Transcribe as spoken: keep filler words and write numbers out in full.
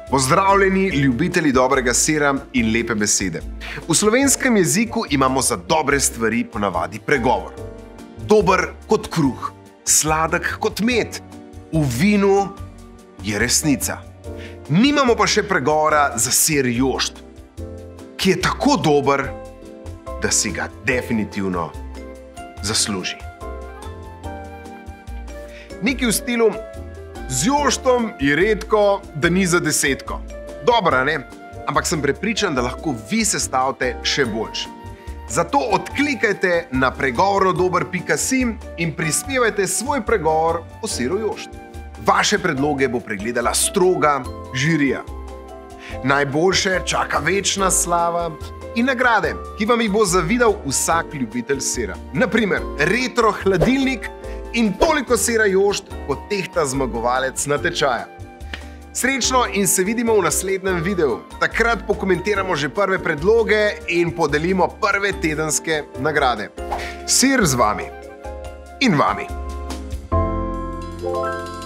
Pozdravljeni, ljubitelji dobrega sira in lepe besede. V slovenskem jeziku imamo za dobre stvari ponavadi pregovor. Dober kot kruh, sladek kot med, v vinu je resnica. Nimamo pa še pregovora za sir jošt, ki je tako dober, da si ga definitivno zasluži. Nekaj v stilu: z joštom je redko, da ni za desetko. Dobro, ne? Ampak sem prepričan, da lahko vi sestavite še boljš. Zato odklikajte na pregovornodober pika si in prispevajte svoj pregovor o siru jošt. Vaše predloge bo pregledala stroga žirija. Najboljše čaka večna slava in nagrade, ki vam jih bo zavidal vsak ljubitelj sira. Naprimer, retro hladilnik in toliko sira jošt, kot tehta zmagovalec natečaja. Srečno in se vidimo v naslednjem videu. Takrat pokomentiramo že prve predloge in podelimo prve tedenske nagrade. Sir z vami in vami.